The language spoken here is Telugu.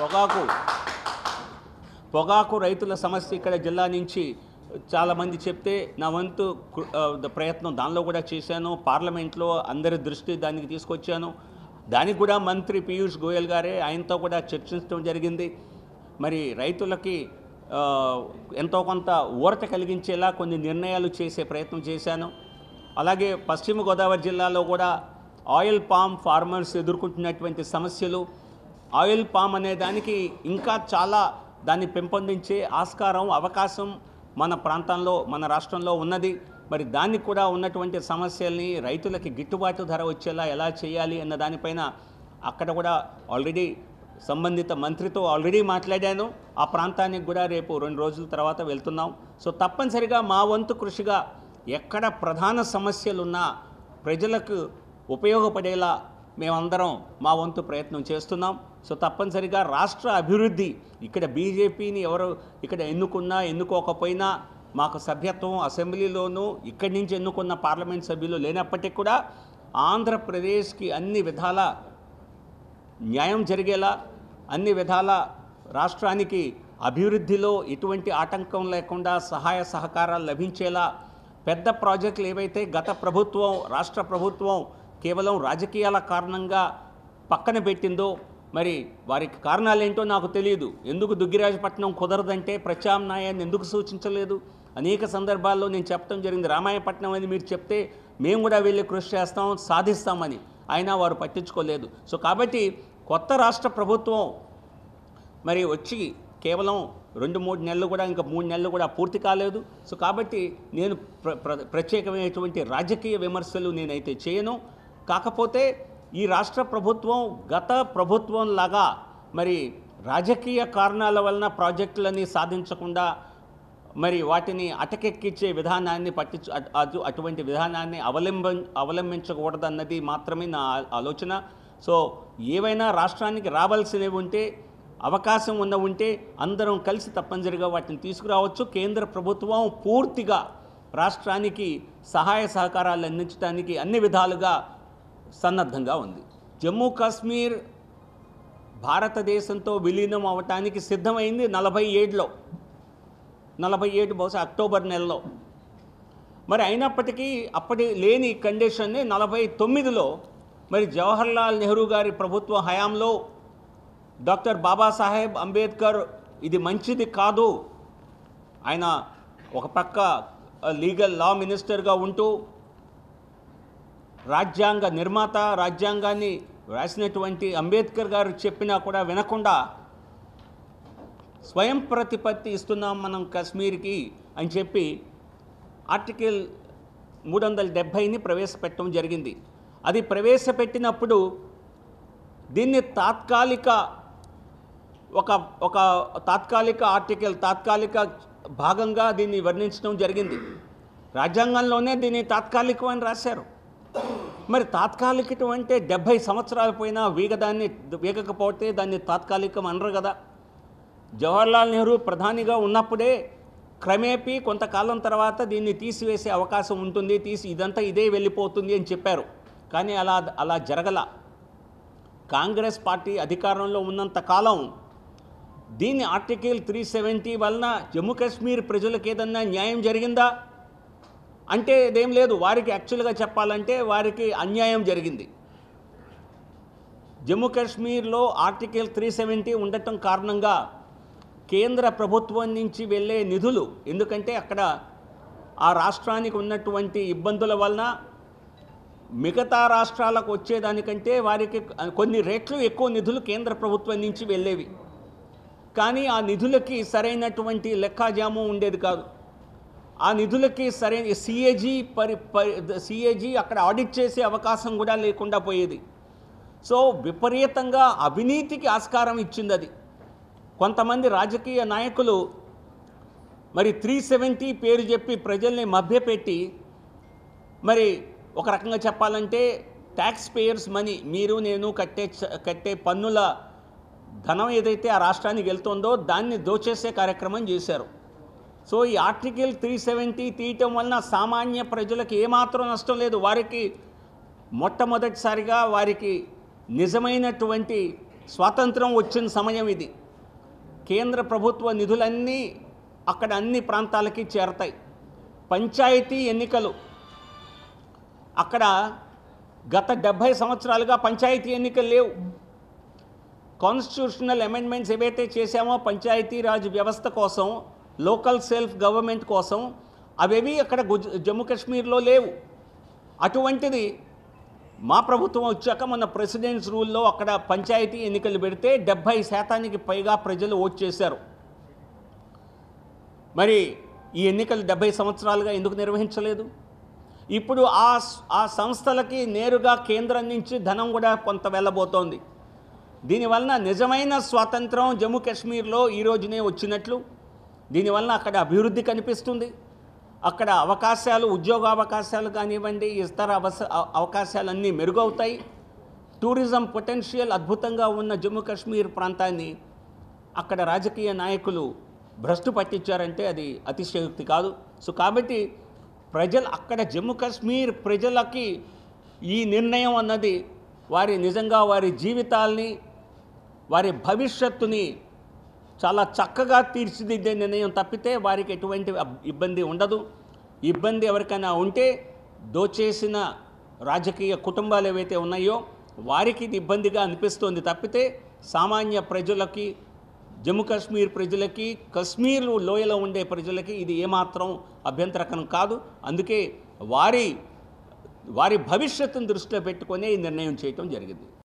పొగాకు రైతుల సమస్య ఇక్కడ జిల్లా నుంచి చాలామంది చెప్తే నా వంతు ప్రయత్నం దానిలో కూడా చేశాను. పార్లమెంట్లో అందరి దృష్టి దానికి తీసుకొచ్చాను. దానికి కూడా మంత్రి పీయూష్ గోయల్ గారే ఆయనతో కూడా చర్చించడం జరిగింది. మరి రైతులకి ఎంతో కొంత ఊరట కలిగించేలా కొన్ని నిర్ణయాలు చేసే ప్రయత్నం చేశాను. అలాగే పశ్చిమ గోదావరి జిల్లాలో కూడా ఆయిల్ పామ్ ఫార్మర్స్ ఎదుర్కొంటున్నటువంటి సమస్యలు, ఆయిల్ పామ్ అనే దానికి ఇంకా చాలా దాన్ని పెంపొందించే ఆస్కారం అవకాశం మన ప్రాంతంలో మన రాష్ట్రంలో ఉన్నది. మరి దానికి కూడా ఉన్నటువంటి సమస్యల్ని రైతులకి గిట్టుబాటు ధర వచ్చేలా ఎలా చేయాలి అన్న దానిపైన అక్కడ కూడా ఆల్రెడీ సంబంధిత మంత్రితో ఆల్రెడీ మాట్లాడాను. ఆ ప్రాంతానికి కూడా రేపు 2 రోజుల తర్వాత వెళ్తున్నాం. సో తప్పనిసరిగా మా వంతు కృషిగా ఎక్కడ ప్రధాన సమస్యలున్నా ప్రజలకు ఉపయోగపడేలా మేమందరం మా వంతు ప్రయత్నం చేస్తున్నాం. సో తప్పనిసరిగా రాష్ట్ర అభివృద్ధి ఇక్కడ బీజేపీని ఎవరు ఇక్కడ ఎన్నుకున్నా ఎన్నుకోకపోయినా మాకు సభ్యత్వం అసెంబ్లీలోనూ ఇక్కడి నుంచి ఎన్నుకున్న పార్లమెంట్ సభ్యులు లేనప్పటికీ కూడా ఆంధ్రప్రదేశ్కి అన్ని విధాల న్యాయం జరిగేలా, అన్ని విధాల రాష్ట్రానికి అభివృద్ధిలో ఎటువంటి ఆటంకం లేకుండా సహాయ సహకారాలు లభించేలా పెద్ద ప్రాజెక్టులు ఏవైతే గత ప్రభుత్వం రాష్ట్ర ప్రభుత్వం కేవలం రాజకీయాల కారణంగా పక్కన పెట్టిందో, మరి వారికి కారణాలేంటో నాకు తెలియదు. ఎందుకు దుగ్గిరాజపట్నం కుదరదంటే ప్రత్యామ్నాయాన్ని ఎందుకు సూచించలేదు? అనేక సందర్భాల్లో నేను చెప్పడం జరిగింది. రామాయపట్నం అని మీరు చెప్తే మేము కూడా వెళ్ళి కృషి చేస్తాం, సాధిస్తామని. అయినా వారు పట్టించుకోలేదు. సో కాబట్టి కొత్త రాష్ట్ర ప్రభుత్వం మరి వచ్చి కేవలం 2-3 నెలలు కూడా ఇంకా 3 నెలలు కూడా పూర్తి కాలేదు. సో కాబట్టి నేను ప్రత్యేకమైనటువంటి రాజకీయ విమర్శలు నేనైతే చేయను. కాకపోతే ఈ రాష్ట్ర ప్రభుత్వం గత ప్రభుత్వం లాగా మరి రాజకీయ కారణాల వలన ప్రాజెక్టులని సాధించకుండా మరి వాటిని అటకెక్కించే విధానాన్ని అటువంటి విధానాన్ని అవలంబించకూడదన్నది మాత్రమే నా ఆలోచన. సో ఏవైనా రాష్ట్రానికి రావాల్సినవి ఉంటే, అవకాశం ఉంటే అందరం కలిసి తప్పనిసరిగా వాటిని తీసుకురావచ్చు. కేంద్ర ప్రభుత్వం పూర్తిగా రాష్ట్రానికి సహాయ సహకారాలు అందించడానికి అన్ని విధాలుగా సన్నద్ధంగా ఉంది. జమ్మూ కాశ్మీర్ భారతదేశంతో విలీనం అవటానికి సిద్ధమైంది 47 బహుశా అక్టోబర్ నెలలో. మరి అయినప్పటికీ అప్పటి లేని కండిషన్ని 49లో మరి జవహర్లాల్ నెహ్రూ గారి ప్రభుత్వ హయాంలో డాక్టర్ బాబాసాహెబ్ అంబేద్కర్ ఇది మంచిది కాదు, ఆయన ఒక పక్క లీగల్ లా మినిస్టర్గా ఉంటూ రాజ్యాంగ నిర్మాత, రాజ్యాంగాన్ని రాసినటువంటి అంబేద్కర్ గారు చెప్పినా కూడా వినకుండా స్వయం ప్రతిపత్తి ఇస్తున్నాం మనం కాశ్మీర్కి అని చెప్పి ఆర్టికల్ 370ని ప్రవేశపెట్టడం జరిగింది. అది ప్రవేశపెట్టినప్పుడు దీన్ని తాత్కాలిక ఆర్టికల్, తాత్కాలిక భాగంగా దీన్ని వర్ణించడం జరిగింది. రాజ్యాంగంలోనే దీన్ని తాత్కాలికం అని రాశారు. మరి తాత్కాలికం అంటే 70 సంవత్సరాలు పోయినా వీగకపోతే దాన్ని తాత్కాలికం అనరు కదా. జవహర్లాల్ నెహ్రూ ప్రధానిగా ఉన్నప్పుడే క్రమేపీ కొంతకాలం తర్వాత దీన్ని తీసివేసే అవకాశం ఉంటుంది, ఇదంతా ఇదే వెళ్ళిపోతుంది అని చెప్పారు. కానీ అలా జరగల. కాంగ్రెస్ పార్టీ అధికారంలో ఉన్నంత కాలం దీన్ని ఆర్టికల్ 370 వలన జమ్మూ కాశ్మీర్ ప్రజలకు ఏదన్నా న్యాయం జరిగిందా అంటే ఇదేం లేదు. వారికి యాక్చువల్గా చెప్పాలంటే వారికి అన్యాయం జరిగింది. జమ్మూ కాశ్మీర్లో ఆర్టికల్ 370 ఉండటం కారణంగా కేంద్ర ప్రభుత్వం నుంచి వెళ్ళే నిధులు, ఎందుకంటే అక్కడ ఆ రాష్ట్రానికి ఉన్నటువంటి ఇబ్బందుల వలన మిగతా రాష్ట్రాలకు వచ్చేదానికంటే వారికి కొన్ని రెట్లు ఎక్కువ నిధులు కేంద్ర ప్రభుత్వం నుంచి వెళ్ళేవి. కానీ ఆ నిధులకి సరైనటువంటి లెక్కాజాము ఉండేది కాదు. ఆ నిధులకి సరైన సిఏజీ అక్కడ ఆడిట్ చేసే అవకాశం కూడా లేకుండా పోయేది. సో విపరీతంగా అవినీతికి ఆస్కారం ఇచ్చింది అది. కొంతమంది రాజకీయ నాయకులు మరి 370 పేరు చెప్పి ప్రజల్ని మభ్యపెట్టి, మరి ఒక రకంగా చెప్పాలంటే ట్యాక్స్ పేయర్స్ మనీ, మీరు నేను కట్టే పన్నుల ధనం ఏదైతే ఆ రాష్ట్రానికి వెళ్తుందో దాన్ని దోచేసే కార్యక్రమం చేశారు. సో ఈ ఆర్టికల్ 370 తీయటం వలన సామాన్య ప్రజలకు ఏమాత్రం నష్టం లేదు. వారికి మొట్టమొదటిసారిగా వారికి నిజమైనటువంటి స్వాతంత్రం వచ్చిన సమయం ఇది. కేంద్ర ప్రభుత్వ నిధులన్నీ అక్కడ అన్ని ప్రాంతాలకి చేరతాయి. పంచాయతీ ఎన్నికలు అక్కడ గత 70 సంవత్సరాలుగా పంచాయతీ ఎన్నికలు లేవు. కాన్స్టిట్యూషనల్ అమెండ్మెంట్స్ ఏవైతే చేశామో పంచాయతీరాజ్ వ్యవస్థ కోసం, లోకల్ సెల్ఫ్ గవర్నమెంట్ కోసం, అవేవి అక్కడ జమ్మూ కాశ్మీర్లో లేవు. అటువంటిది మా ప్రభుత్వం వచ్చాక మన ప్రెసిడెంట్స్ రూల్లో అక్కడ పంచాయతీ ఎన్నికలు పెడితే 70% పైగా ప్రజలు ఓట్ చేశారు. మరి ఈ ఎన్నికలు 70 సంవత్సరాలుగా ఎందుకు నిర్వహించలేదు? ఇప్పుడు ఆ సంస్థలకి నేరుగా కేంద్రం నుంచి ధనం కూడా కొంత వెళ్ళబోతోంది. దీనివలన నిజమైన స్వాతంత్రం జమ్మూ కాశ్మీర్లో ఈ రోజునే వచ్చినట్లు, దీనివలన అక్కడ అభివృద్ధి కనిపిస్తుంది. అక్కడ అవకాశాలు, ఉద్యోగ అవకాశాలు కానివ్వండి, ఇతర అవకాశాలన్నీ మెరుగవుతాయి. టూరిజం పొటెన్షియల్ అద్భుతంగా ఉన్న జమ్మూ కాశ్మీర్ ప్రాంతాన్ని అక్కడ రాజకీయ నాయకులు భ్రష్టు పట్టించారంటే అది అతిశయోక్తి కాదు. సో కాబట్టి అక్కడ జమ్మూ కాశ్మీర్ ప్రజలకి ఈ నిర్ణయం అన్నది నిజంగా వారి జీవితాల్ని, వారి భవిష్యత్తుని చాలా చక్కగా తీర్చిదిద్దే నిర్ణయం తప్పితే వారికి ఎటువంటి ఇబ్బంది ఉండదు. ఇబ్బంది ఎవరికైనా ఉంటే దోచేసిన రాజకీయ కుటుంబాలు ఏవైతే ఉన్నాయో వారికి ఇది ఇబ్బందిగా అనిపిస్తుంది తప్పితే సామాన్య ప్రజలకి, జమ్మూ కాశ్మీర్ ప్రజలకి, కశ్మీర్ లోయలో ఉండే ప్రజలకి ఇది ఏమాత్రం అభ్యంతరకరం కాదు. అందుకే వారి భవిష్యత్తును దృష్టిలో పెట్టుకునే ఈ నిర్ణయం చేయటం జరిగింది.